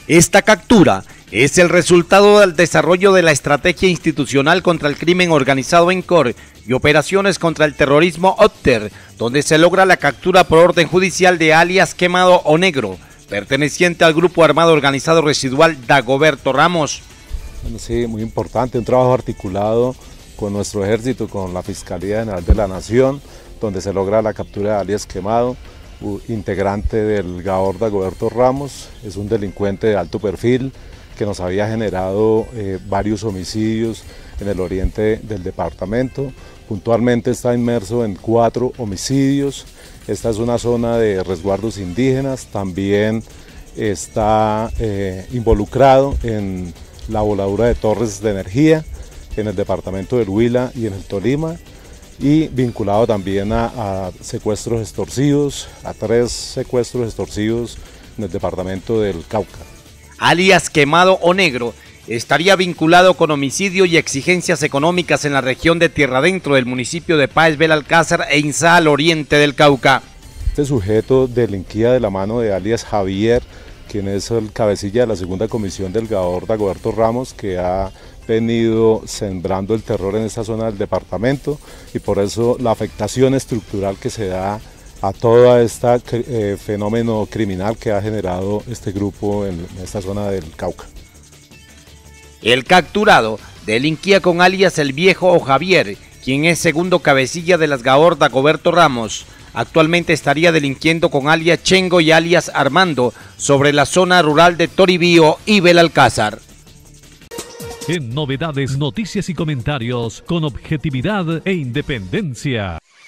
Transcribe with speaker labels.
Speaker 1: Esta captura es el resultado del desarrollo de la estrategia institucional contra el crimen organizado ENCOR y operaciones contra el terrorismo OPTER, donde se logra la captura por orden judicial de alias Quemado o Negro, perteneciente al grupo armado organizado residual Dagoberto Ramos.
Speaker 2: Bueno, sí, muy importante, un trabajo articulado con nuestro ejército, con la Fiscalía General de la Nación, donde se logra la captura de alias Quemado, integrante del GAOR Dagoberto Ramos. Es un delincuente de alto perfil que nos había generado varios homicidios en el oriente del departamento. Puntualmente está inmerso en 4 homicidios. Esta es una zona de resguardos indígenas. También está involucrado en la voladura de torres de energía en el departamento del Huila y en el Tolima, y vinculado también a secuestros extorsivos, a 3 secuestros extorsivos en el departamento del Cauca.
Speaker 1: Alias Quemado o Negro estaría vinculado con homicidio y exigencias económicas en la región de Tierra Adentro del municipio de Páez Belalcázar e Inzá, al oriente del Cauca.
Speaker 2: Este sujeto delinquía de la mano de alias Javier, quien es el cabecilla de la segunda comisión del GAOR Dagoberto Ramos, que ha venido sembrando el terror en esta zona del departamento, y por eso la afectación estructural que se da a todo este fenómeno criminal que ha generado este grupo en esta zona del Cauca.
Speaker 1: El capturado delinquía con alias El Viejo o Javier, quien es segundo cabecilla de las GAOR Dagoberto Ramos. Actualmente estaría delinquiendo con alias Chengo y alias Armando sobre la zona rural de Toribío y Belalcázar.
Speaker 3: En Novedades, noticias y comentarios con objetividad e independencia.